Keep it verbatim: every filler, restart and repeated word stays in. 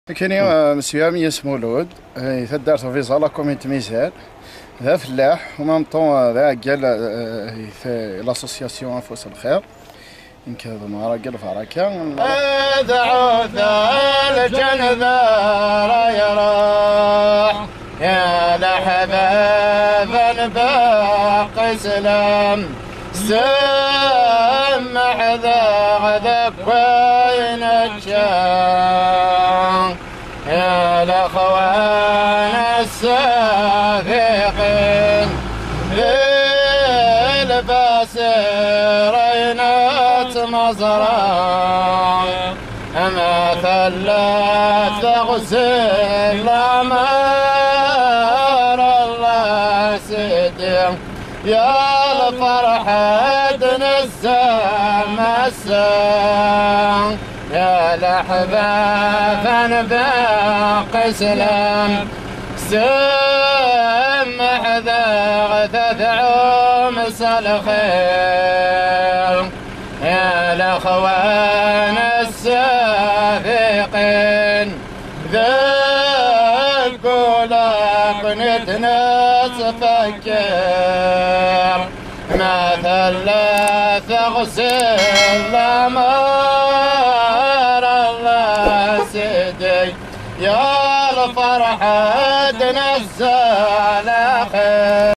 كاين مسيو مياس مولود تدارت في زالا كومينت ميزان ذا فلاح ومام طون ذا قال لاسوسياسيون انفوس الخير يمكن هذا ما قال فركه هذا عوثا الجنة راي راح يا لحبابا باقي سلام سمع ذا غذا وين الشام يا الاخوان السافقين بالباسرين مزرعة أما ثلاث غسل أمار الله سيدي يا الفرحة نسام السام يا الأحباب باقي سلام سمح ذا غثث عمس الخير يا الأخوان السافقين ذا القلق نتفكر ما ثلاث غسل أمار الله سيدي يا الفرحة نزل خير